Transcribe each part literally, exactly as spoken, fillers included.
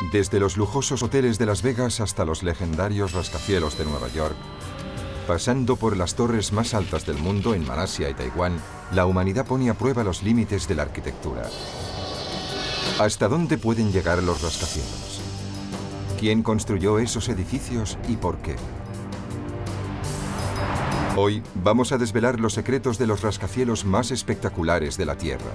Desde los lujosos hoteles de Las Vegas hasta los legendarios rascacielos de Nueva York, pasando por las torres más altas del mundo en Malasia y Taiwán, la humanidad pone a prueba los límites de la arquitectura. ¿Hasta dónde pueden llegar los rascacielos? ¿Quién construyó esos edificios y por qué? Hoy vamos a desvelar los secretos de los rascacielos más espectaculares de la Tierra.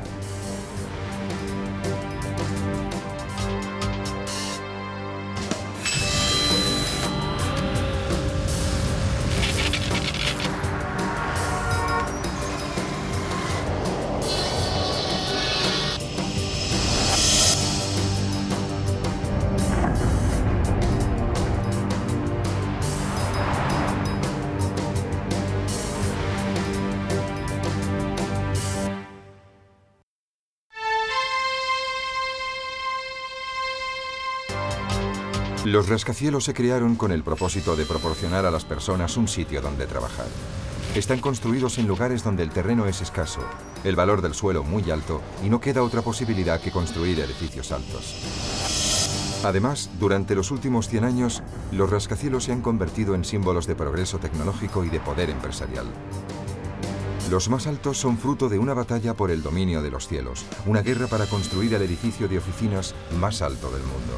Los rascacielos se crearon con el propósito de proporcionar a las personas un sitio donde trabajar. Están construidos en lugares donde el terreno es escaso, el valor del suelo muy alto y no queda otra posibilidad que construir edificios altos. Además, durante los últimos cien años, los rascacielos se han convertido en símbolos de progreso tecnológico y de poder empresarial. Los más altos son fruto de una batalla por el dominio de los cielos, una guerra para construir el edificio de oficinas más alto del mundo.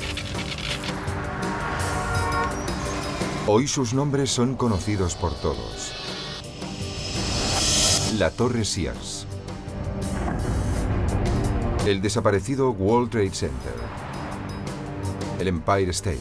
Hoy sus nombres son conocidos por todos. La Torre Sears, el desaparecido World Trade Center, el Empire State.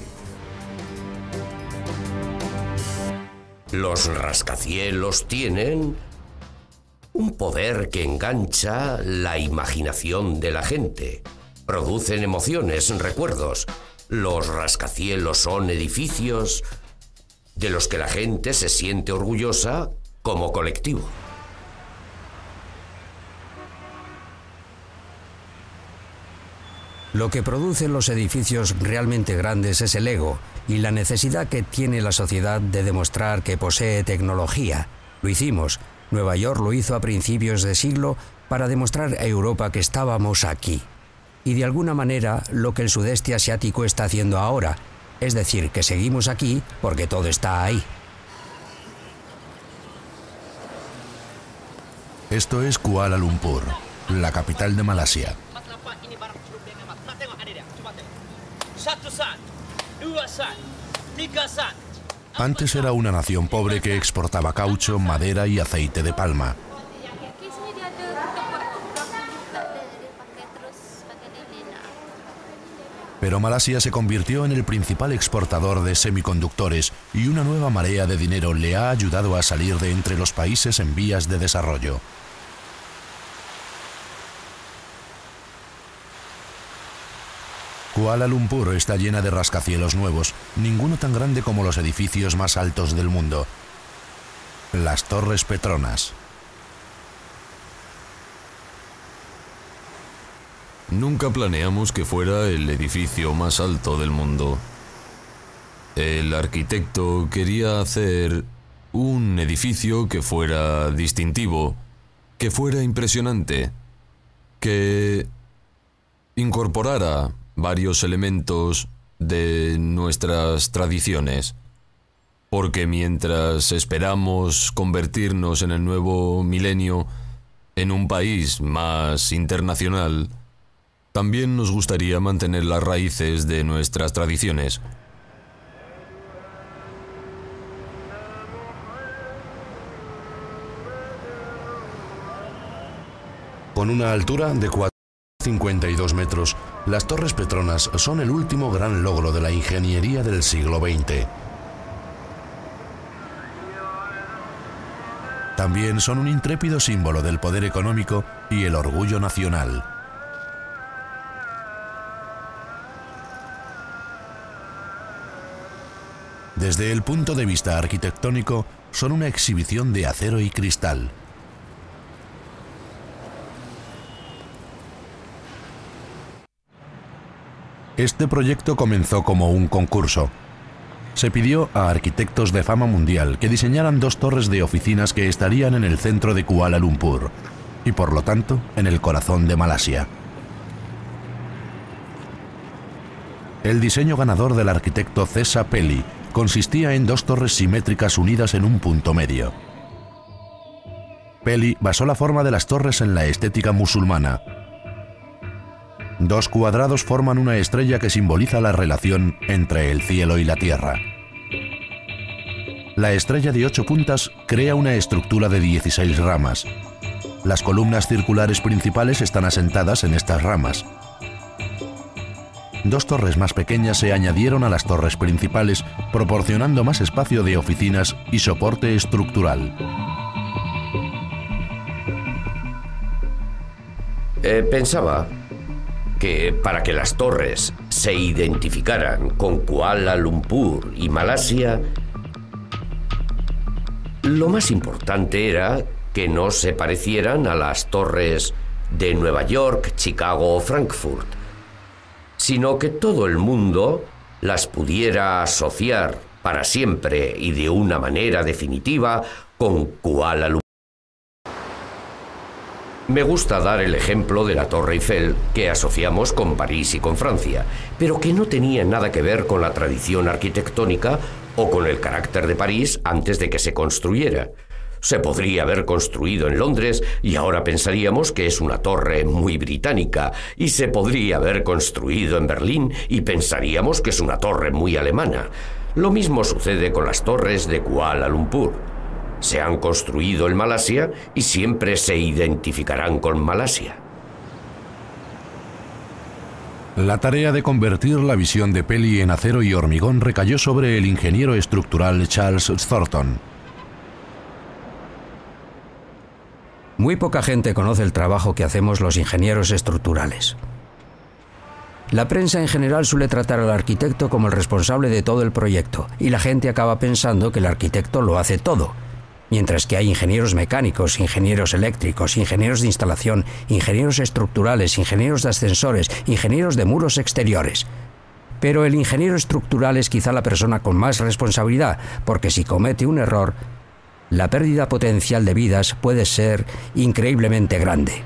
Los rascacielos tienen un poder que engancha la imaginación de la gente. Producen emociones, recuerdos. Los rascacielos son edificios de los que la gente se siente orgullosa como colectivo. Lo que producen los edificios realmente grandes es el ego y la necesidad que tiene la sociedad de demostrar que posee tecnología. Lo hicimos. Nueva York lo hizo a principios de siglo para demostrar a Europa que estábamos aquí. Y de alguna manera lo que el sudeste asiático está haciendo ahora, es decir, que seguimos aquí porque todo está ahí. Esto es Kuala Lumpur, la capital de Malasia. Antes era una nación pobre que exportaba caucho, madera y aceite de palma. Pero Malasia se convirtió en el principal exportador de semiconductores y una nueva marea de dinero le ha ayudado a salir de entre los países en vías de desarrollo. Kuala Lumpur está llena de rascacielos nuevos, ninguno tan grande como los edificios más altos del mundo. Las Torres Petronas. Nunca planeamos que fuera el edificio más alto del mundo. El arquitecto quería hacer un edificio que fuera distintivo, que fuera impresionante, que incorporara varios elementos de nuestras tradiciones. Porque mientras esperamos convertirnos en el nuevo milenio en un país más internacional, también nos gustaría mantener las raíces de nuestras tradiciones. Con una altura de cuatrocientos cincuenta y dos metros, las Torres Petronas son el último gran logro de la ingeniería del siglo veinte. También son un intrépido símbolo del poder económico y el orgullo nacional. Desde el punto de vista arquitectónico, son una exhibición de acero y cristal. Este proyecto comenzó como un concurso. Se pidió a arquitectos de fama mundial que diseñaran dos torres de oficinas que estarían en el centro de Kuala Lumpur y, por lo tanto, en el corazón de Malasia. El diseño ganador del arquitecto Cesa Pelli consistía en dos torres simétricas unidas en un punto medio. Pelli basó la forma de las torres en la estética musulmana. Dos cuadrados forman una estrella que simboliza la relación entre el cielo y la tierra. La estrella de ocho puntas crea una estructura de dieciséis ramas. Las columnas circulares principales están asentadas en estas ramas. Dos torres más pequeñas se añadieron a las torres principales, proporcionando más espacio de oficinas y soporte estructural. Eh, pensaba que para que las torres se identificaran con Kuala Lumpur y Malasia, lo más importante era que no se parecieran a las torres de Nueva York, Chicago o Frankfurt, sino que todo el mundo las pudiera asociar para siempre y de una manera definitiva con Kuala Lumpur. Me gusta dar el ejemplo de la Torre Eiffel, que asociamos con París y con Francia, pero que no tenía nada que ver con la tradición arquitectónica o con el carácter de París antes de que se construyera. Se podría haber construido en Londres y ahora pensaríamos que es una torre muy británica, y se podría haber construido en Berlín y pensaríamos que es una torre muy alemana. Lo mismo sucede con las torres de Kuala Lumpur. Se han construido en Malasia y siempre se identificarán con Malasia. La tarea de convertir la visión de Pelli en acero y hormigón recayó sobre el ingeniero estructural Charles Thornton. Muy poca gente conoce el trabajo que hacemos los ingenieros estructurales. La prensa en general suele tratar al arquitecto como el responsable de todo el proyecto, y la gente acaba pensando que el arquitecto lo hace todo, mientras que hay ingenieros mecánicos, ingenieros eléctricos, ingenieros de instalación, ingenieros estructurales, ingenieros de ascensores, ingenieros de muros exteriores. Pero el ingeniero estructural es quizá la persona con más responsabilidad, porque si comete un error, la pérdida potencial de vidas puede ser increíblemente grande.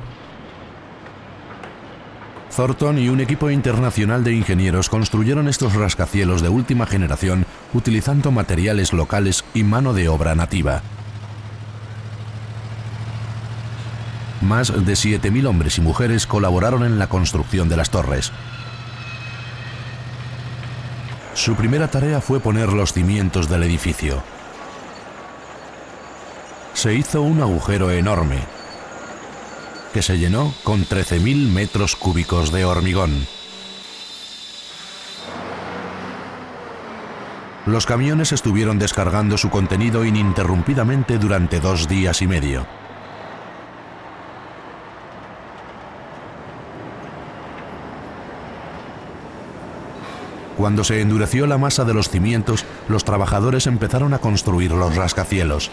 Thornton y un equipo internacional de ingenieros construyeron estos rascacielos de última generación utilizando materiales locales y mano de obra nativa. Más de siete mil hombres y mujeres colaboraron en la construcción de las torres. Su primera tarea fue poner los cimientos del edificio. Se hizo un agujero enorme, que se llenó con trece mil metros cúbicos de hormigón. Los camiones estuvieron descargando su contenido ininterrumpidamente durante dos días y medio. Cuando se endureció la masa de los cimientos, los trabajadores empezaron a construir los rascacielos.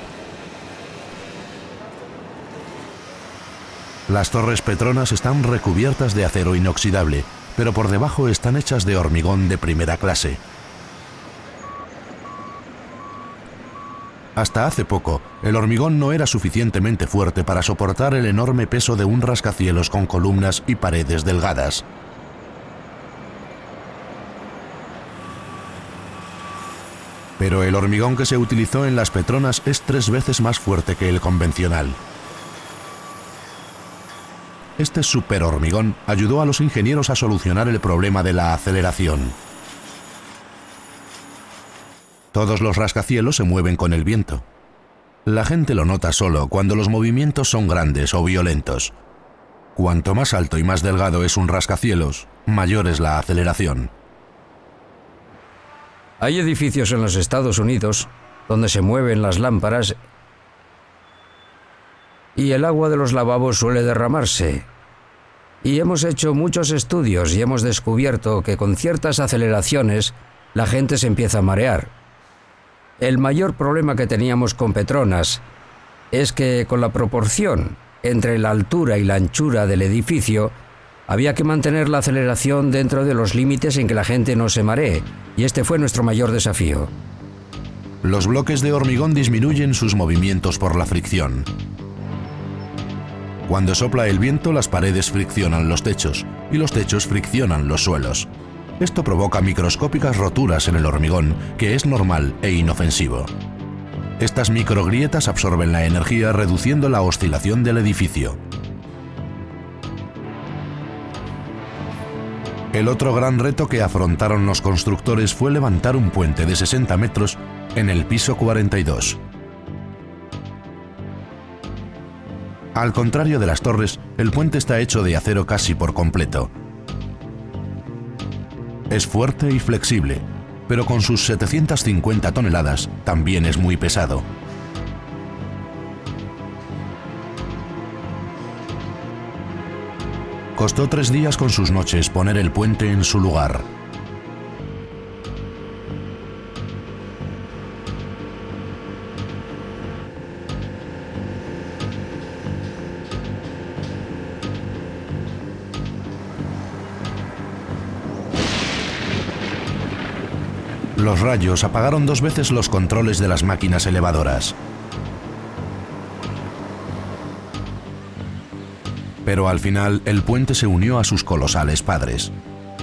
Las torres Petronas están recubiertas de acero inoxidable, pero por debajo están hechas de hormigón de primera clase. Hasta hace poco, el hormigón no era suficientemente fuerte para soportar el enorme peso de un rascacielos con columnas y paredes delgadas. Pero el hormigón que se utilizó en las Petronas es tres veces más fuerte que el convencional. Este superhormigón ayudó a los ingenieros a solucionar el problema de la aceleración. Todos los rascacielos se mueven con el viento. La gente lo nota solo cuando los movimientos son grandes o violentos. Cuanto más alto y más delgado es un rascacielos, mayor es la aceleración. Hay edificios en los Estados Unidos donde se mueven las lámparas y el agua de los lavabos suele derramarse. Y hemos hecho muchos estudios y hemos descubierto que con ciertas aceleraciones la gente se empieza a marear. El mayor problema que teníamos con Petronas es que con la proporción entre la altura y la anchura del edificio había que mantener la aceleración dentro de los límites en que la gente no se maree, y este fue nuestro mayor desafío. Los bloques de hormigón disminuyen sus movimientos por la fricción. Cuando sopla el viento, las paredes friccionan los techos y los techos friccionan los suelos. Esto provoca microscópicas roturas en el hormigón, que es normal e inofensivo. Estas microgrietas absorben la energía reduciendo la oscilación del edificio. El otro gran reto que afrontaron los constructores fue levantar un puente de sesenta metros en el piso cuarenta y dos. Al contrario de las torres, el puente está hecho de acero casi por completo. Es fuerte y flexible, pero con sus setecientas cincuenta toneladas también es muy pesado. Costó tres días con sus noches poner el puente en su lugar. Los rayos apagaron dos veces los controles de las máquinas elevadoras. Pero al final el puente se unió a sus colosales padres.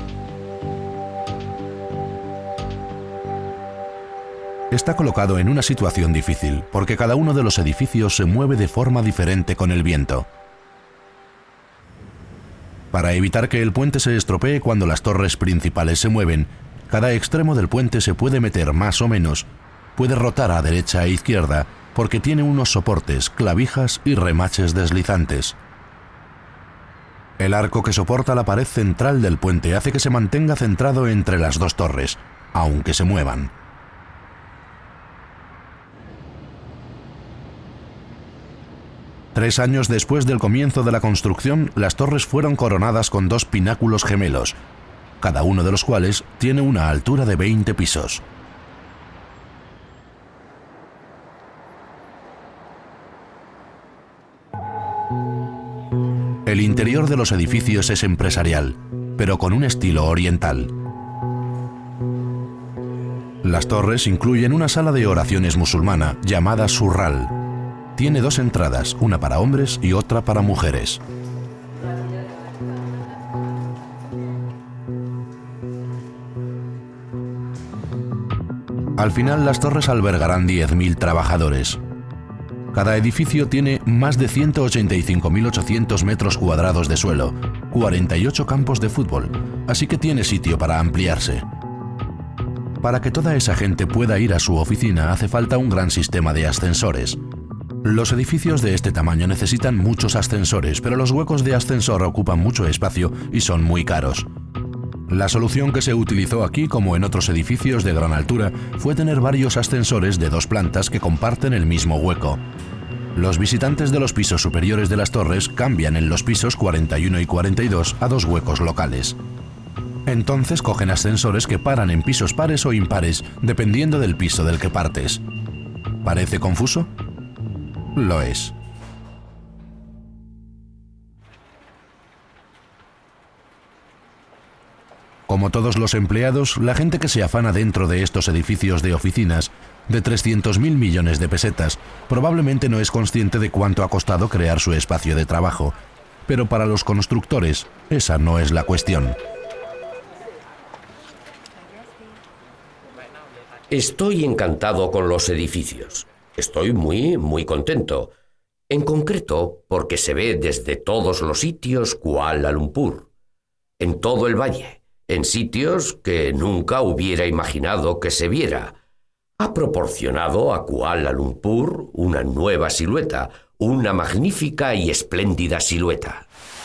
Está colocado en una situación difícil porque cada uno de los edificios se mueve de forma diferente con el viento. Para evitar que el puente se estropee cuando las torres principales se mueven, cada extremo del puente se puede meter más o menos, puede rotar a derecha e izquierda porque tiene unos soportes, clavijas y remaches deslizantes. El arco que soporta la pared central del puente hace que se mantenga centrado entre las dos torres, aunque se muevan. Tres años después del comienzo de la construcción, las torres fueron coronadas con dos pináculos gemelos, cada uno de los cuales tiene una altura de veinte pisos. El interior de los edificios es empresarial, pero con un estilo oriental. Las torres incluyen una sala de oraciones musulmana llamada Surral. Tiene dos entradas, una para hombres y otra para mujeres. Al final, las torres albergarán diez mil trabajadores. Cada edificio tiene más de ciento ochenta y cinco mil ochocientos metros cuadrados de suelo, cuarenta y ocho campos de fútbol, así que tiene sitio para ampliarse. Para que toda esa gente pueda ir a su oficina hace falta un gran sistema de ascensores. Los edificios de este tamaño necesitan muchos ascensores, pero los huecos de ascensor ocupan mucho espacio y son muy caros. La solución que se utilizó aquí, como en otros edificios de gran altura, fue tener varios ascensores de dos plantas que comparten el mismo hueco. Los visitantes de los pisos superiores de las torres cambian en los pisos cuarenta y uno y cuarenta y dos a dos huecos locales. Entonces cogen ascensores que paran en pisos pares o impares, dependiendo del piso del que partes. ¿Parece confuso? Lo es. Como todos los empleados, la gente que se afana dentro de estos edificios de oficinas, de trescientos mil millones de pesetas, probablemente no es consciente de cuánto ha costado crear su espacio de trabajo. Pero para los constructores, esa no es la cuestión. Estoy encantado con los edificios. Estoy muy, muy contento. En concreto, porque se ve desde todos los sitios Kuala Lumpur, en todo el valle, en sitios que nunca hubiera imaginado que se viera. Ha proporcionado a Kuala Lumpur una nueva silueta, una magnífica y espléndida silueta.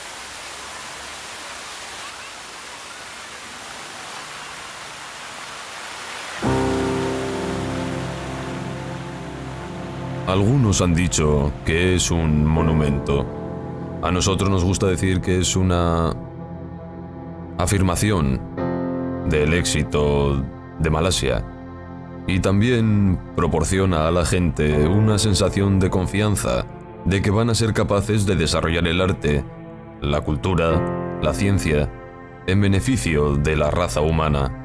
Algunos han dicho que es un monumento. A nosotros nos gusta decir que es una afirmación del éxito de Malasia. Y también proporciona a la gente una sensación de confianza, de que van a ser capaces de desarrollar el arte, la cultura, la ciencia, en beneficio de la raza humana.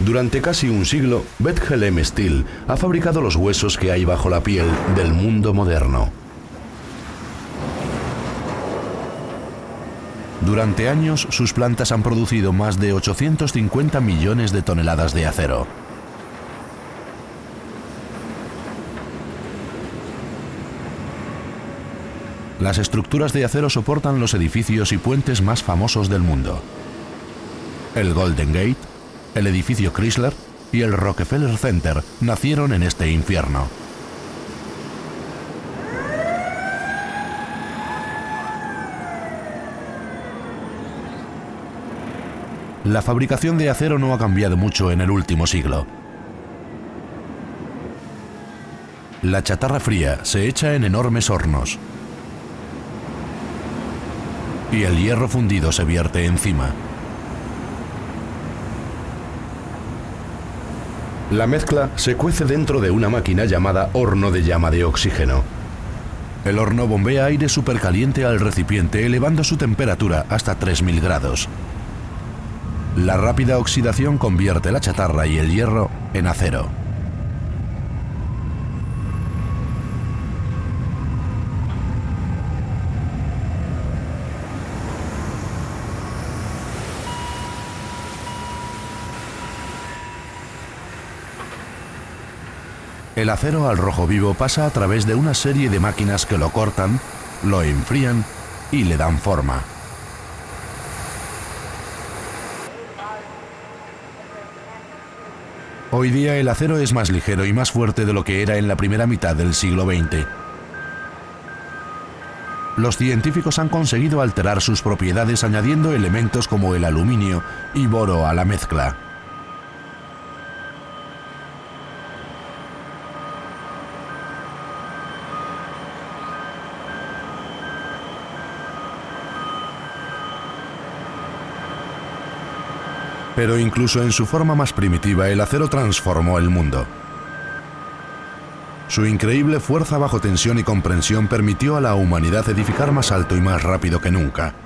Durante casi un siglo, Bethlehem Steel ha fabricado los huesos que hay bajo la piel del mundo moderno. Durante años, sus plantas han producido más de ochocientos cincuenta millones de toneladas de acero. Las estructuras de acero soportan los edificios y puentes más famosos del mundo. El Golden Gate, el edificio Chrysler y el Rockefeller Center nacieron en este infierno. La fabricación de acero no ha cambiado mucho en el último siglo. La chatarra fría se echa en enormes hornos y el hierro fundido se vierte encima. La mezcla se cuece dentro de una máquina llamada horno de llama de oxígeno. El horno bombea aire supercaliente al recipiente, elevando su temperatura hasta tres mil grados. La rápida oxidación convierte la chatarra y el hierro en acero. El acero al rojo vivo pasa a través de una serie de máquinas que lo cortan, lo enfrían y le dan forma. Hoy día el acero es más ligero y más fuerte de lo que era en la primera mitad del siglo veinte. Los científicos han conseguido alterar sus propiedades añadiendo elementos como el aluminio y boro a la mezcla. Pero incluso en su forma más primitiva, el acero transformó el mundo. Su increíble fuerza bajo tensión y comprensión permitió a la humanidad edificar más alto y más rápido que nunca.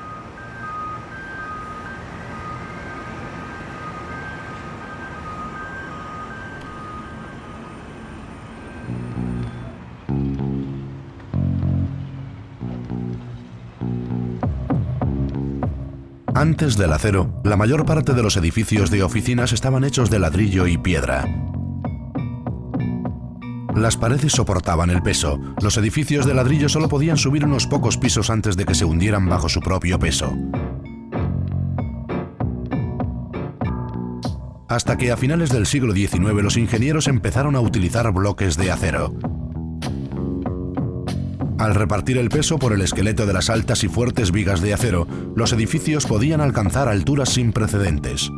Antes del acero, la mayor parte de los edificios de oficinas estaban hechos de ladrillo y piedra. Las paredes soportaban el peso. Los edificios de ladrillo solo podían subir unos pocos pisos antes de que se hundieran bajo su propio peso. Hasta que a finales del siglo diecinueve los ingenieros empezaron a utilizar bloques de acero. Al repartir el peso por el esqueleto de las altas y fuertes vigas de acero, los edificios podían alcanzar alturas sin precedentes.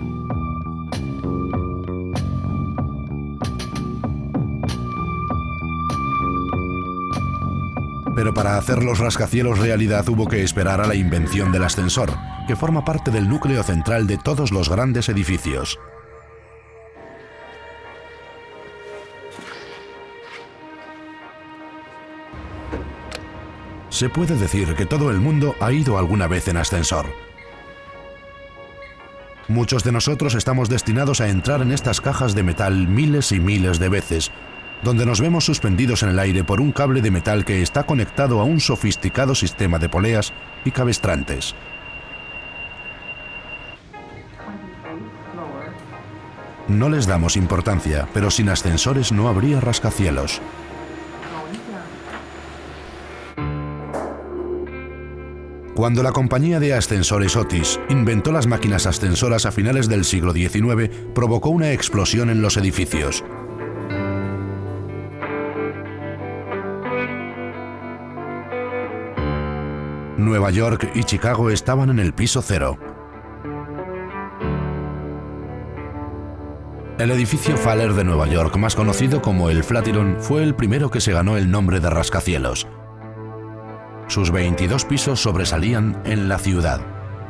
Pero para hacer los rascacielos realidad hubo que esperar a la invención del ascensor, que forma parte del núcleo central de todos los grandes edificios. Se puede decir que todo el mundo ha ido alguna vez en ascensor. Muchos de nosotros estamos destinados a entrar en estas cajas de metal miles y miles de veces, donde nos vemos suspendidos en el aire por un cable de metal que está conectado a un sofisticado sistema de poleas y cabestrantes. No les damos importancia, pero sin ascensores no habría rascacielos. Cuando la compañía de ascensores Otis inventó las máquinas ascensoras a finales del siglo diecinueve, provocó una explosión en los edificios. Nueva York y Chicago estaban en el piso cero. El edificio Faller de Nueva York, más conocido como el Flatiron, fue el primero que se ganó el nombre de rascacielos. Sus veintidós pisos sobresalían en la ciudad.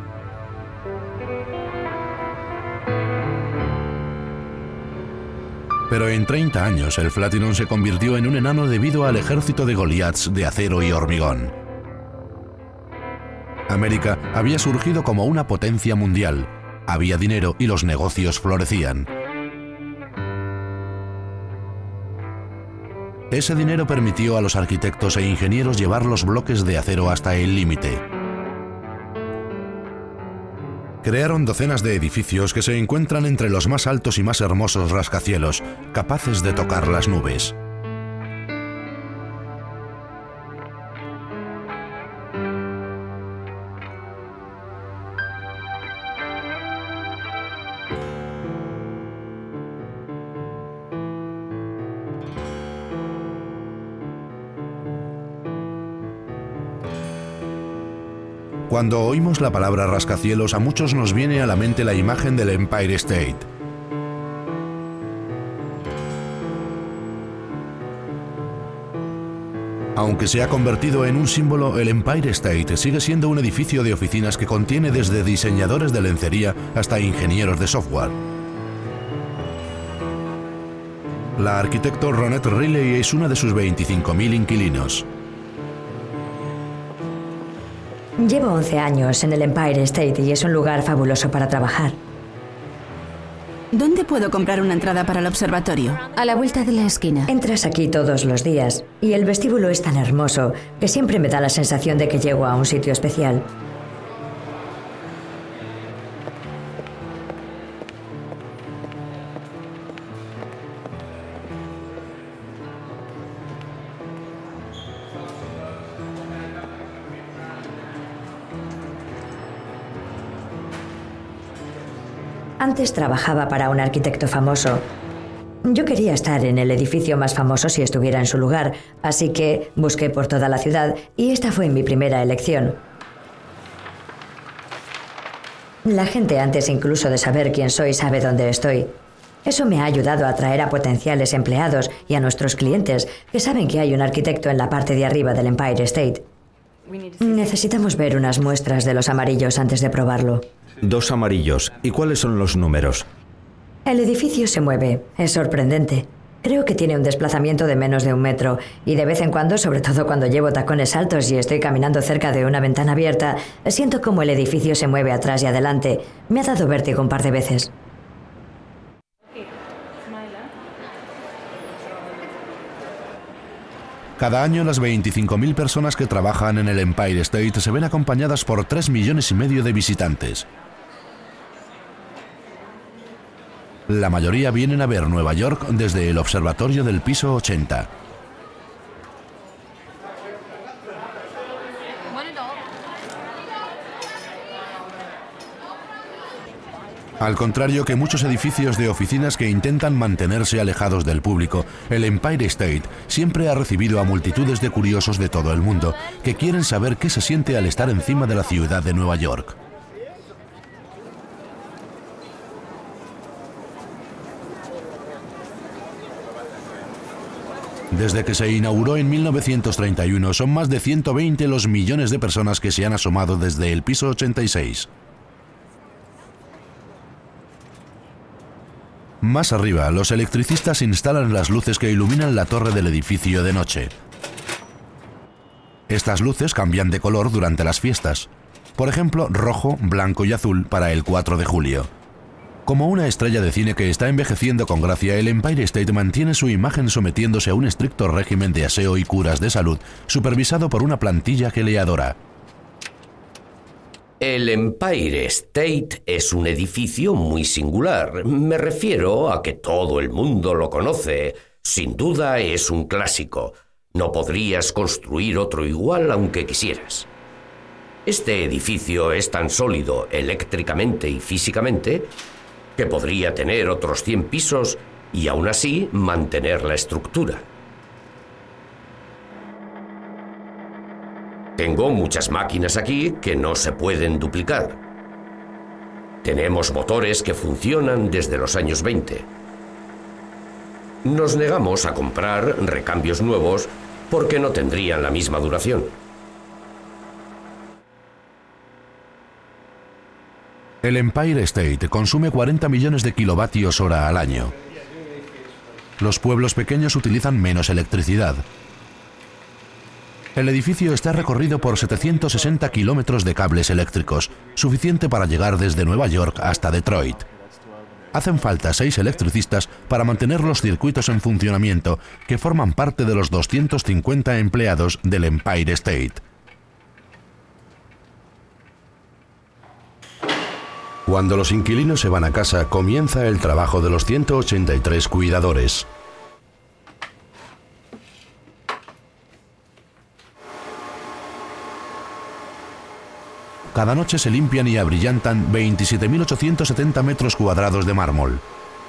Pero en treinta años el Flatiron se convirtió en un enano debido al ejército de Goliaths de acero y hormigón. América había surgido como una potencia mundial, Había dinero y los negocios florecían. Ese dinero permitió a los arquitectos e ingenieros llevar los bloques de acero hasta el límite. Crearon docenas de edificios que se encuentran entre los más altos y más hermosos rascacielos, capaces de tocar las nubes. Cuando oímos la palabra rascacielos, a muchos nos viene a la mente la imagen del Empire State. Aunque se ha convertido en un símbolo, el Empire State sigue siendo un edificio de oficinas que contiene desde diseñadores de lencería hasta ingenieros de software. La arquitecto Ronette Riley es una de sus veinticinco mil inquilinos. Llevo once años en el Empire State y es un lugar fabuloso para trabajar. ¿Dónde puedo comprar una entrada para el observatorio? A la vuelta de la esquina. Entras aquí todos los días y el vestíbulo es tan hermoso que siempre me da la sensación de que llego a un sitio especial. Antes trabajaba para un arquitecto famoso. Yo quería estar en el edificio más famoso si estuviera en su lugar, así que busqué por toda la ciudad y esta fue mi primera elección. La gente, antes incluso de saber quién soy, sabe dónde estoy. Eso me ha ayudado a atraer a potenciales empleados y a nuestros clientes que saben que hay un arquitecto en la parte de arriba del Empire State. Necesitamos ver unas muestras de los amarillos antes de probarlo. Dos amarillos. ¿Y cuáles son los números? El edificio se mueve. Es sorprendente. Creo que tiene un desplazamiento de menos de un metro y de vez en cuando, sobre todo cuando llevo tacones altos y estoy caminando cerca de una ventana abierta, siento como el edificio se mueve atrás y adelante. Me ha dado vértigo un par de veces. Cada año las veinticinco mil personas que trabajan en el Empire State se ven acompañadas por tres millones y medio de visitantes. La mayoría vienen a ver Nueva York desde el observatorio del piso ochenta. Al contrario que muchos edificios de oficinas que intentan mantenerse alejados del público, el Empire State siempre ha recibido a multitudes de curiosos de todo el mundo que quieren saber qué se siente al estar encima de la ciudad de Nueva York. Desde que se inauguró en mil novecientos treinta y uno, son más de ciento veinte los millones de personas que se han asomado desde el piso ochenta y seis. Más arriba, los electricistas instalan las luces que iluminan la torre del edificio de noche. Estas luces cambian de color durante las fiestas. Por ejemplo, rojo, blanco y azul para el cuatro de julio. Como una estrella de cine que está envejeciendo con gracia, el Empire State mantiene su imagen sometiéndose a un estricto régimen de aseo y curas de salud, supervisado por una plantilla que le adora. El Empire State es un edificio muy singular. Me refiero a que todo el mundo lo conoce. Sin duda es un clásico. No podrías construir otro igual aunque quisieras. Este edificio es tan sólido eléctricamente y físicamente que podría tener otros cien pisos y aún así mantener la estructura. Tengo muchas máquinas aquí que no se pueden duplicar. Tenemos motores que funcionan desde los años veinte. Nos negamos a comprar recambios nuevos porque no tendrían la misma duración. El Empire State consume cuarenta millones de kilovatios hora al año. Los pueblos pequeños utilizan menos electricidad. El edificio está recorrido por setecientos sesenta kilómetros de cables eléctricos, suficiente para llegar desde Nueva York hasta Detroit. Hacen falta seis electricistas para mantener los circuitos en funcionamiento, que forman parte de los doscientos cincuenta empleados del Empire State. Cuando los inquilinos se van a casa, comienza el trabajo de los ciento ochenta y tres cuidadores. Cada noche se limpian y abrillantan veintisiete mil ochocientos setenta metros cuadrados de mármol.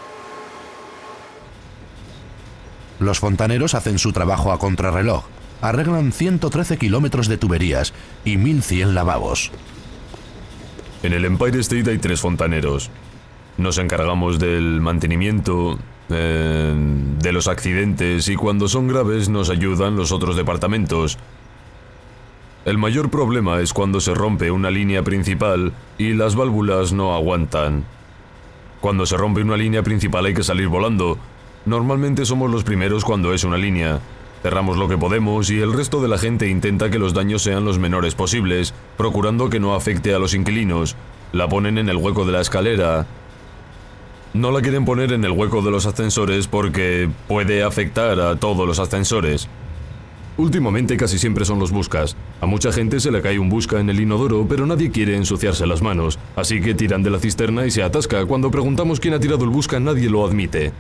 Los fontaneros hacen su trabajo a contrarreloj, arreglan ciento trece kilómetros de tuberías y mil cien lavabos. En el Empire State hay tres fontaneros. Nos encargamos del mantenimiento, eh, de los accidentes, y cuando son graves nos ayudan los otros departamentos. El mayor problema es cuando se rompe una línea principal y las válvulas no aguantan. Cuando se rompe una línea principal hay que salir volando. Normalmente somos los primeros cuando es una línea. Cerramos lo que podemos y el resto de la gente intenta que los daños sean los menores posibles, procurando que no afecte a los inquilinos. La ponen en el hueco de la escalera. No la quieren poner en el hueco de los ascensores porque puede afectar a todos los ascensores. Últimamente casi siempre son los buscas. A mucha gente se le cae un busca en el inodoro, pero nadie quiere ensuciarse las manos, así que tiran de la cisterna y se atasca. Cuando preguntamos quién ha tirado el busca, nadie lo admite.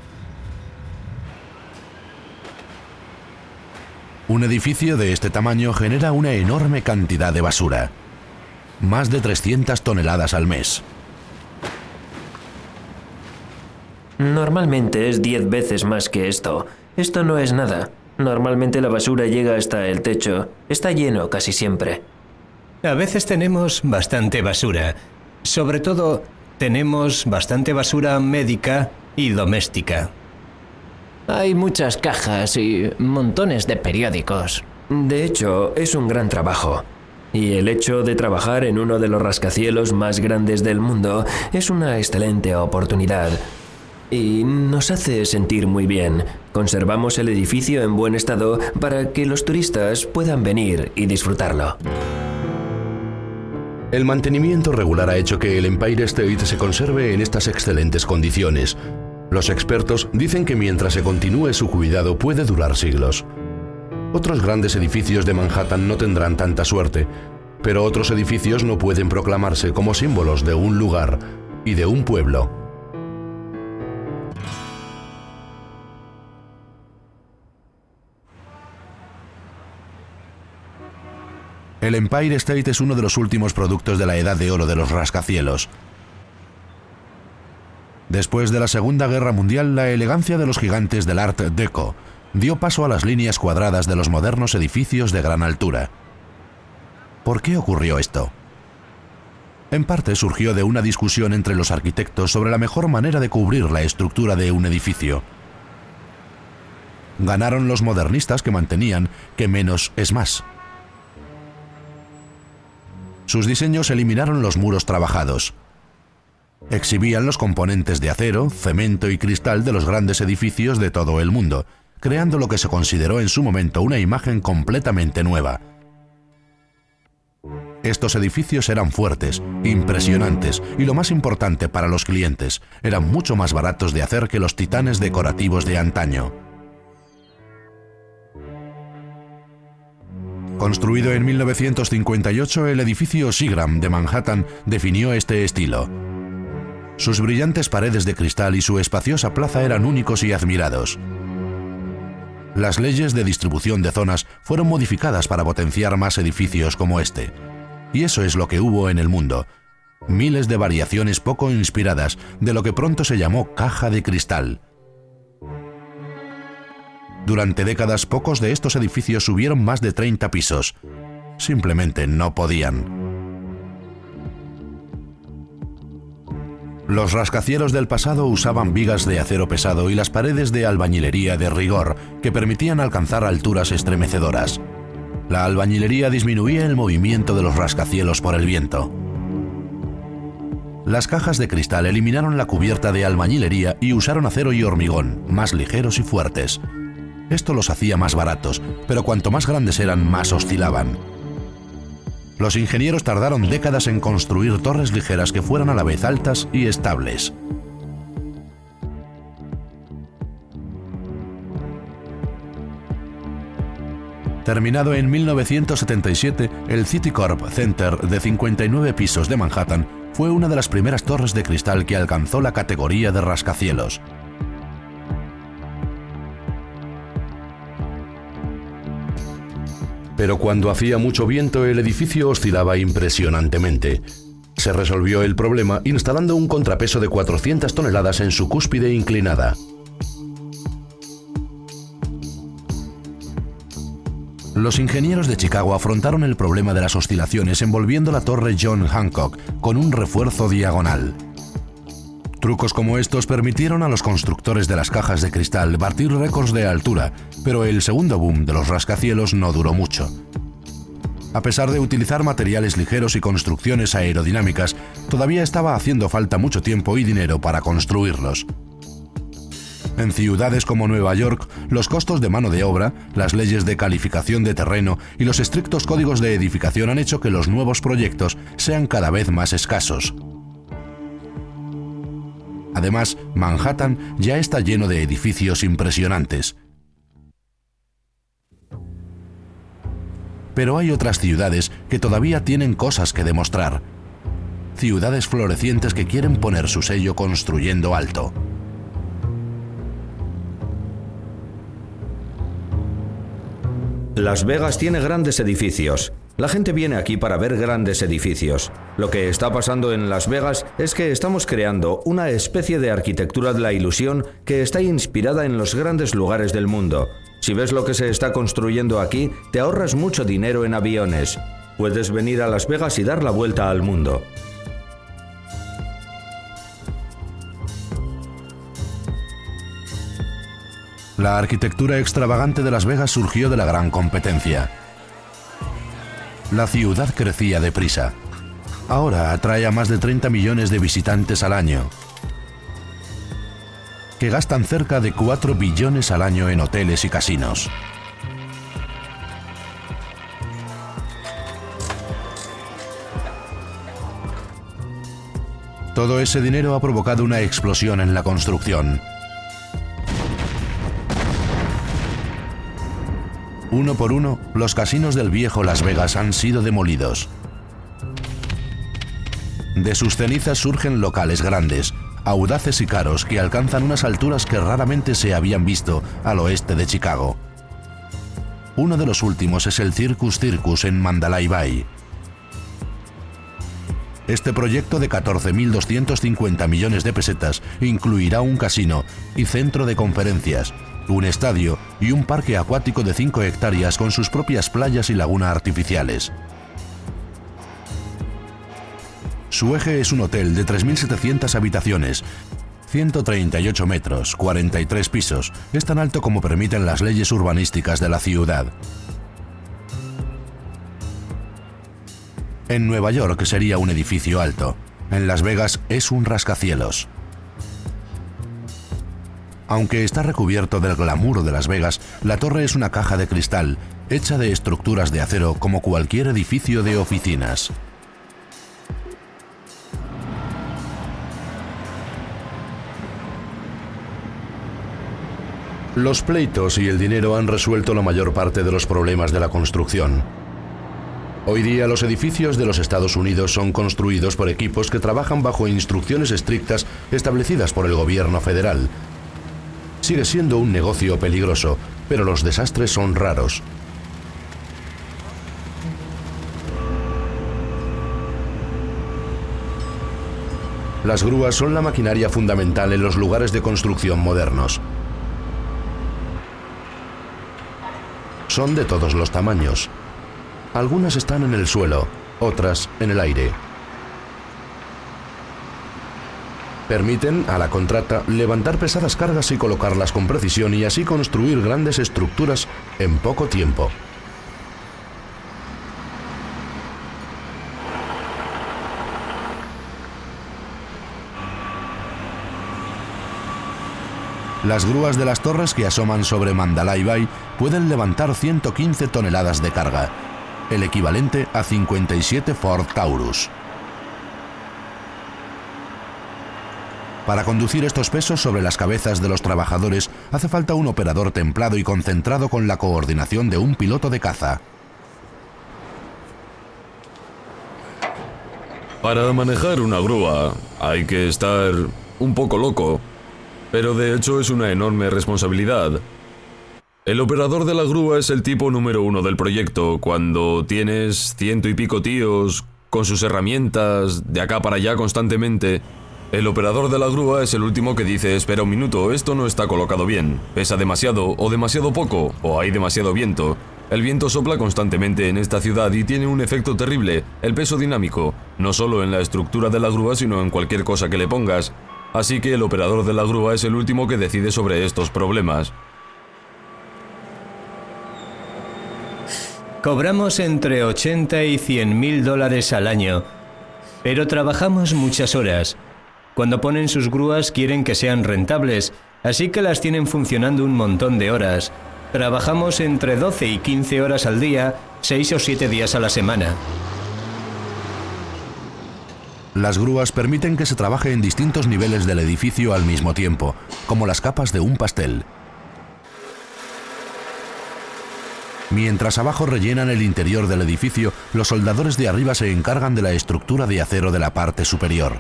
Un edificio de este tamaño genera una enorme cantidad de basura. Más de trescientas toneladas al mes. Normalmente es diez veces más que esto. Esto no es nada. Normalmente la basura llega hasta el techo. Está lleno casi siempre. A veces tenemos bastante basura. Sobre todo, tenemos bastante basura médica y doméstica. Hay muchas cajas y montones de periódicos. De hecho, es un gran trabajo. Y el hecho de trabajar en uno de los rascacielos más grandes del mundo es una excelente oportunidad. Y nos hace sentir muy bien. Conservamos el edificio en buen estado para que los turistas puedan venir y disfrutarlo. El mantenimiento regular ha hecho que el Empire State se conserve en estas excelentes condiciones. Los expertos dicen que mientras se continúe su cuidado puede durar siglos. Otros grandes edificios de Manhattan no tendrán tanta suerte, pero otros edificios no pueden proclamarse como símbolos de un lugar y de un pueblo. El Empire State es uno de los últimos productos de la edad de oro de los rascacielos. Después de la Segunda Guerra Mundial, la elegancia de los gigantes del Art Deco dio paso a las líneas cuadradas de los modernos edificios de gran altura. ¿Por qué ocurrió esto? En parte surgió de una discusión entre los arquitectos sobre la mejor manera de cubrir la estructura de un edificio. Ganaron los modernistas, que mantenían que menos es más. Sus diseños eliminaron los muros trabajados. Exhibían los componentes de acero, cemento y cristal de los grandes edificios de todo el mundo, creando lo que se consideró en su momento una imagen completamente nueva. Estos edificios eran fuertes, impresionantes y, lo más importante para los clientes, eran mucho más baratos de hacer que los titanes decorativos de antaño. Construido en mil novecientos cincuenta y ocho, el edificio Seagram de Manhattan definió este estilo. Sus brillantes paredes de cristal y su espaciosa plaza eran únicos y admirados. Las leyes de distribución de zonas fueron modificadas para potenciar más edificios como este. Y eso es lo que hubo en el mundo. Miles de variaciones poco inspiradas de lo que pronto se llamó caja de cristal. Durante décadas, pocos de estos edificios subieron más de treinta pisos. Simplemente no podían. Los rascacielos del pasado usaban vigas de acero pesado y las paredes de albañilería de rigor, que permitían alcanzar alturas estremecedoras. La albañilería disminuía el movimiento de los rascacielos por el viento. Las cajas de cristal eliminaron la cubierta de albañilería y usaron acero y hormigón, más ligeros y fuertes. Esto los hacía más baratos, pero cuanto más grandes eran, más oscilaban. Los ingenieros tardaron décadas en construir torres ligeras que fueran a la vez altas y estables. Terminado en mil novecientos setenta y siete, el Citicorp Center de cincuenta y nueve pisos de Manhattan fue una de las primeras torres de cristal que alcanzó la categoría de rascacielos. Pero cuando hacía mucho viento, el edificio oscilaba impresionantemente. Se resolvió el problema instalando un contrapeso de cuatrocientas toneladas en su cúspide inclinada. Los ingenieros de Chicago afrontaron el problema de las oscilaciones envolviendo la torre John Hancock con un refuerzo diagonal. Trucos como estos permitieron a los constructores de las cajas de cristal batir récords de altura, pero el segundo boom de los rascacielos no duró mucho. A pesar de utilizar materiales ligeros y construcciones aerodinámicas, todavía estaba haciendo falta mucho tiempo y dinero para construirlos. En ciudades como Nueva York, los costos de mano de obra, las leyes de calificación de terreno y los estrictos códigos de edificación han hecho que los nuevos proyectos sean cada vez más escasos. Además, Manhattan ya está lleno de edificios impresionantes. Pero hay otras ciudades que todavía tienen cosas que demostrar. Ciudades florecientes que quieren poner su sello construyendo alto. Las Vegas tiene grandes edificios. La gente viene aquí para ver grandes edificios. Lo que está pasando en Las Vegas es que estamos creando una especie de arquitectura de la ilusión que está inspirada en los grandes lugares del mundo. Si ves lo que se está construyendo aquí, te ahorras mucho dinero en aviones. Puedes venir a Las Vegas y dar la vuelta al mundo. La arquitectura extravagante de Las Vegas surgió de la gran competencia. La ciudad crecía deprisa. Ahora atrae a más de treinta millones de visitantes al año, que gastan cerca de cuatro billones al año en hoteles y casinos. Todo ese dinero ha provocado una explosión en la construcción. Uno por uno, los casinos del viejo Las Vegas han sido demolidos. De sus cenizas surgen locales grandes, audaces y caros que alcanzan unas alturas que raramente se habían visto al oeste de Chicago. Uno de los últimos es el Circus Circus en Mandalay Bay. Este proyecto de catorce mil doscientos cincuenta millones de pesetas incluirá un casino y centro de conferencias, un estadio y un parque acuático de cinco hectáreas con sus propias playas y laguna artificiales. Su eje es un hotel de tres mil setecientas habitaciones, ciento treinta y ocho metros, cuarenta y tres pisos. Es tan alto como permiten las leyes urbanísticas de la ciudad. En Nueva York sería un edificio alto. En Las Vegas es un rascacielos. Aunque está recubierto del glamour de Las Vegas, la torre es una caja de cristal, hecha de estructuras de acero como cualquier edificio de oficinas. Los pleitos y el dinero han resuelto la mayor parte de los problemas de la construcción. Hoy día los edificios de los Estados Unidos son construidos por equipos que trabajan bajo instrucciones estrictas establecidas por el gobierno federal. Sigue siendo un negocio peligroso, pero los desastres son raros. Las grúas son la maquinaria fundamental en los lugares de construcción modernos. Son de todos los tamaños. Algunas están en el suelo, otras en el aire. Permiten a la contrata levantar pesadas cargas y colocarlas con precisión y así construir grandes estructuras en poco tiempo. Las grúas de las torres que asoman sobre Mandalay Bay pueden levantar ciento quince toneladas de carga, el equivalente a cincuenta y siete Ford Taurus. Para conducir estos pesos sobre las cabezas de los trabajadores hace falta un operador templado y concentrado con la coordinación de un piloto de caza. Para manejar una grúa hay que estar un poco loco, pero de hecho es una enorme responsabilidad. El operador de la grúa es el tipo número uno del proyecto. Cuando tienes ciento y pico tíos con sus herramientas de acá para allá constantemente, el operador de la grúa es el último que dice: espera un minuto, esto no está colocado bien, pesa demasiado o demasiado poco, o hay demasiado viento. El viento sopla constantemente en esta ciudad y tiene un efecto terrible, el peso dinámico, no solo en la estructura de la grúa sino en cualquier cosa que le pongas. Así que el operador de la grúa es el último que decide sobre estos problemas. Cobramos entre ochenta y cien mil dólares al año, pero trabajamos muchas horas. Cuando ponen sus grúas quieren que sean rentables, así que las tienen funcionando un montón de horas. Trabajamos entre doce y quince horas al día, seis o siete días a la semana. Las grúas permiten que se trabaje en distintos niveles del edificio al mismo tiempo, como las capas de un pastel. Mientras abajo rellenan el interior del edificio, los soldadores de arriba se encargan de la estructura de acero de la parte superior.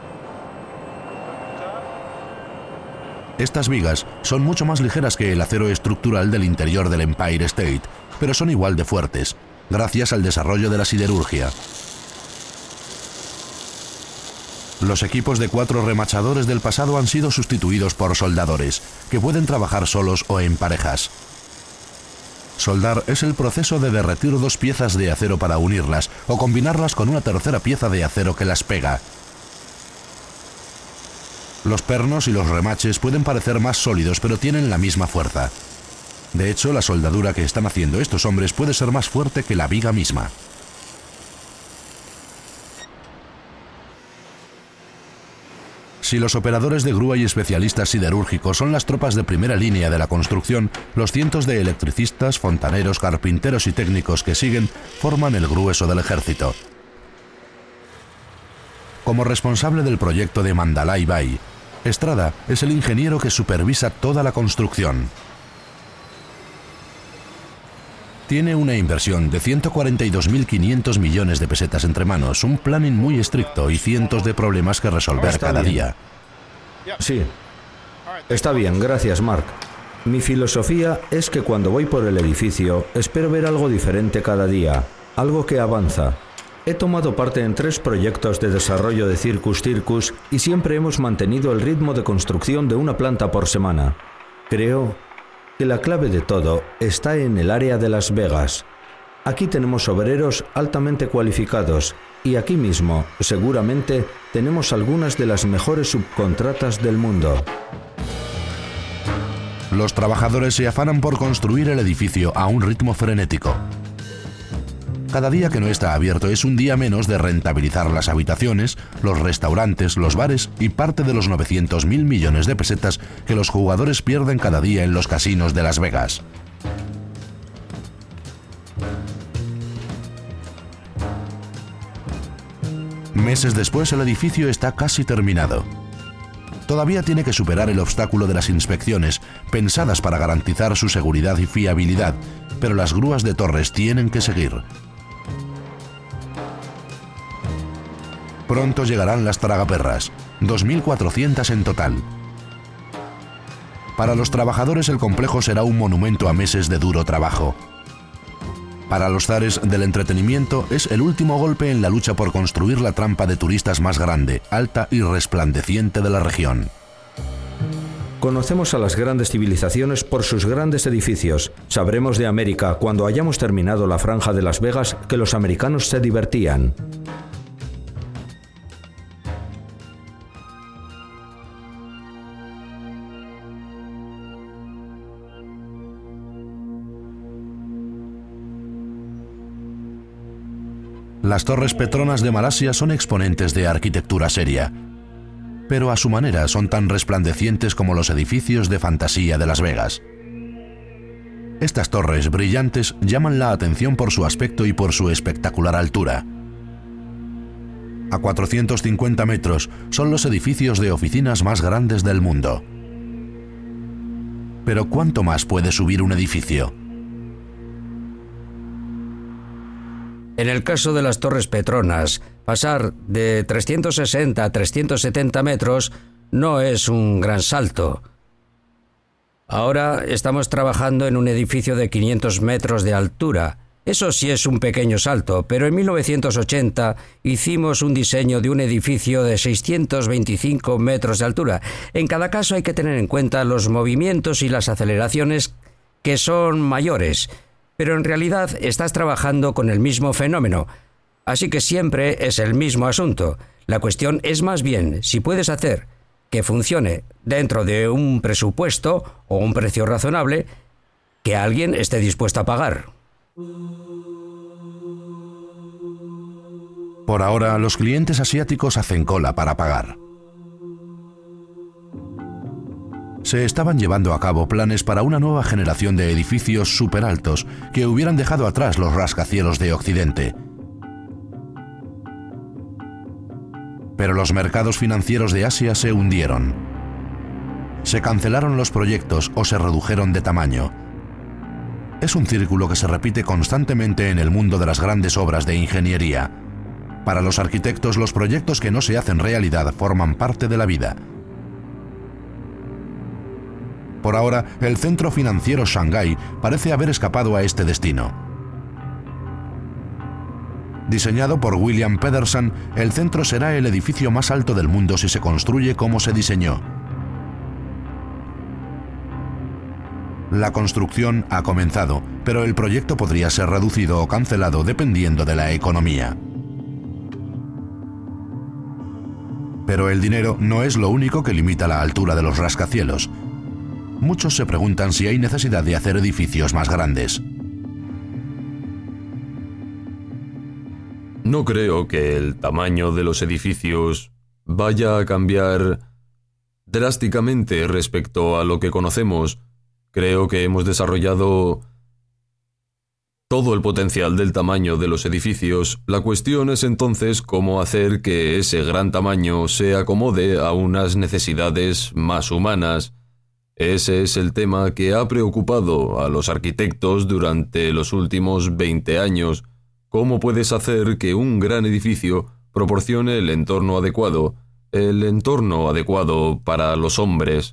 Estas vigas son mucho más ligeras que el acero estructural del interior del Empire State, pero son igual de fuertes, gracias al desarrollo de la siderurgia. Los equipos de cuatro remachadores del pasado han sido sustituidos por soldadores, que pueden trabajar solos o en parejas. Soldar es el proceso de derretir dos piezas de acero para unirlas o combinarlas con una tercera pieza de acero que las pega. Los pernos y los remaches pueden parecer más sólidos, pero tienen la misma fuerza. De hecho, la soldadura que están haciendo estos hombres puede ser más fuerte que la viga misma. Si los operadores de grúa y especialistas siderúrgicos son las tropas de primera línea de la construcción, los cientos de electricistas, fontaneros, carpinteros y técnicos que siguen forman el grueso del ejército. Como responsable del proyecto de Mandalay Bay, Estrada es el ingeniero que supervisa toda la construcción. Tiene una inversión de ciento cuarenta y dos mil quinientos millones de pesetas entre manos, un planning muy estricto y cientos de problemas que resolver Está cada bien. día. Sí. Está bien, gracias, Mark. Mi filosofía es que cuando voy por el edificio, espero ver algo diferente cada día, algo que avanza. He tomado parte en tres proyectos de desarrollo de Circus Circus y siempre hemos mantenido el ritmo de construcción de una planta por semana. Creo que la clave de todo está en el área de Las Vegas. Aquí tenemos obreros altamente cualificados y aquí mismo, seguramente, tenemos algunas de las mejores subcontratas del mundo. Los trabajadores se afanan por construir el edificio a un ritmo frenético. Cada día que no está abierto es un día menos de rentabilizar las habitaciones, los restaurantes, los bares y parte de los novecientos mil millones de pesetas que los jugadores pierden cada día en los casinos de Las Vegas. Meses después el edificio está casi terminado. Todavía tiene que superar el obstáculo de las inspecciones, pensadas para garantizar su seguridad y fiabilidad, pero las grúas de torres tienen que seguir. Pronto llegarán las tragaperras, dos mil cuatrocientas en total. Para los trabajadores el complejo será un monumento a meses de duro trabajo. Para los zares del entretenimiento es el último golpe en la lucha por construir la trampa de turistas más grande, alta y resplandeciente de la región. Conocemos a las grandes civilizaciones por sus grandes edificios. Sabremos de América cuando hayamos terminado la franja de Las Vegas que los americanos se divertían. Las torres Petronas de Malasia son exponentes de arquitectura seria. pero a su manera son tan resplandecientes como los edificios de fantasía de Las Vegas. Estas torres brillantes llaman la atención por su aspecto y por su espectacular altura. A cuatrocientos cincuenta metros son los edificios de oficinas más grandes del mundo. Pero ¿cuánto más puede subir un edificio? En el caso de las Torres Petronas, pasar de trescientos sesenta a trescientos setenta metros no es un gran salto. Ahora estamos trabajando en un edificio de quinientos metros de altura. Eso sí es un pequeño salto, pero en mil novecientos ochenta hicimos un diseño de un edificio de seiscientos veinticinco metros de altura. En cada caso hay que tener en cuenta los movimientos y las aceleraciones que son mayores, pero en realidad estás trabajando con el mismo fenómeno, así que siempre es el mismo asunto. La cuestión es más bien si puedes hacer que funcione dentro de un presupuesto o un precio razonable que alguien esté dispuesto a pagar. Por ahora, los clientes asiáticos hacen cola para pagar. Se estaban llevando a cabo planes para una nueva generación de edificios superaltos que hubieran dejado atrás los rascacielos de Occidente. Pero los mercados financieros de Asia se hundieron. Se cancelaron los proyectos o se redujeron de tamaño. Es un círculo que se repite constantemente en el mundo de las grandes obras de ingeniería. Para los arquitectos, los proyectos que no se hacen realidad forman parte de la vida. Por ahora, el centro financiero Shanghái parece haber escapado a este destino. Diseñado por William Pedersen, el centro será el edificio más alto del mundo si se construye como se diseñó. La construcción ha comenzado, pero el proyecto podría ser reducido o cancelado dependiendo de la economía. Pero el dinero no es lo único que limita la altura de los rascacielos. Muchos se preguntan si hay necesidad de hacer edificios más grandes. No creo que el tamaño de los edificios vaya a cambiar drásticamente respecto a lo que conocemos. Creo que hemos desarrollado todo el potencial del tamaño de los edificios. La cuestión es entonces cómo hacer que ese gran tamaño se acomode a unas necesidades más humanas. Ese es el tema que ha preocupado a los arquitectos durante los últimos veinte años. ¿Cómo puedes hacer que un gran edificio proporcione el entorno adecuado, el entorno adecuado para los hombres?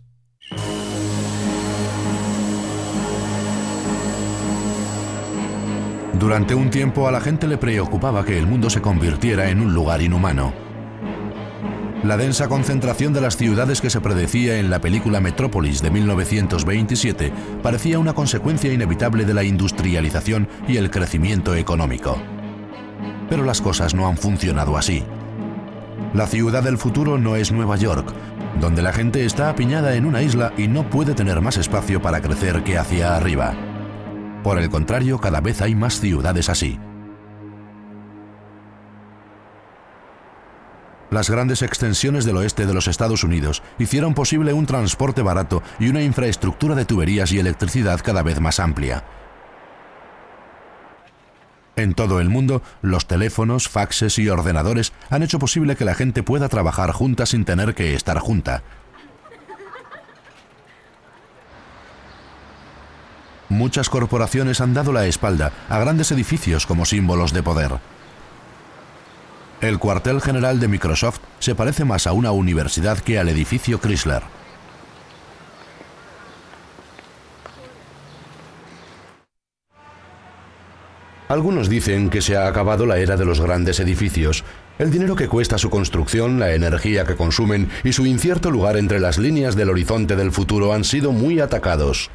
Durante un tiempo a la gente le preocupaba que el mundo se convirtiera en un lugar inhumano. La densa concentración de las ciudades que se predecía en la película Metrópolis de mil novecientos veintisiete parecía una consecuencia inevitable de la industrialización y el crecimiento económico. Pero las cosas no han funcionado así. La ciudad del futuro no es Nueva York, donde la gente está apiñada en una isla y no puede tener más espacio para crecer que hacia arriba. Por el contrario, cada vez hay más ciudades así. Las grandes extensiones del oeste de los Estados Unidos hicieron posible un transporte barato y una infraestructura de tuberías y electricidad cada vez más amplia. En todo el mundo, los teléfonos, faxes y ordenadores han hecho posible que la gente pueda trabajar junta sin tener que estar junta. Muchas corporaciones han dado la espalda a grandes edificios como símbolos de poder. El cuartel general de Microsoft se parece más a una universidad que al edificio Chrysler. Algunos dicen que se ha acabado la era de los grandes edificios. El dinero que cuesta su construcción, la energía que consumen y su incierto lugar entre las líneas del horizonte del futuro han sido muy atacados.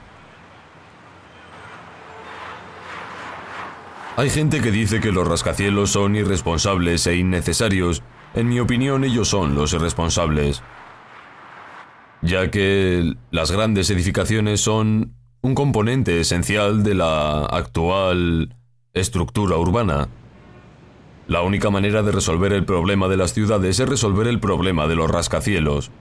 Hay gente que dice que los rascacielos son irresponsables e innecesarios. En mi opinión, ellos son los irresponsables, ya que las grandes edificaciones son un componente esencial de la actual estructura urbana. La única manera de resolver el problema de las ciudades es resolver el problema de los rascacielos.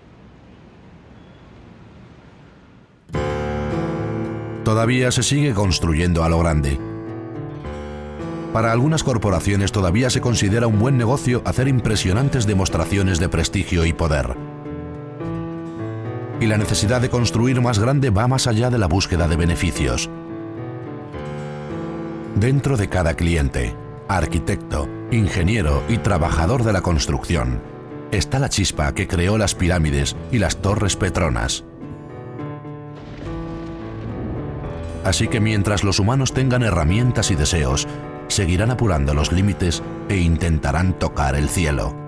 Todavía se sigue construyendo a lo grande. Para algunas corporaciones todavía se considera un buen negocio hacer impresionantes demostraciones de prestigio y poder. Y la necesidad de construir más grande va más allá de la búsqueda de beneficios. Dentro de cada cliente, arquitecto, ingeniero y trabajador de la construcción, está la chispa que creó las pirámides y las torres Petronas. Así que mientras los humanos tengan herramientas y deseos, seguirán apurando los límites e intentarán tocar el cielo.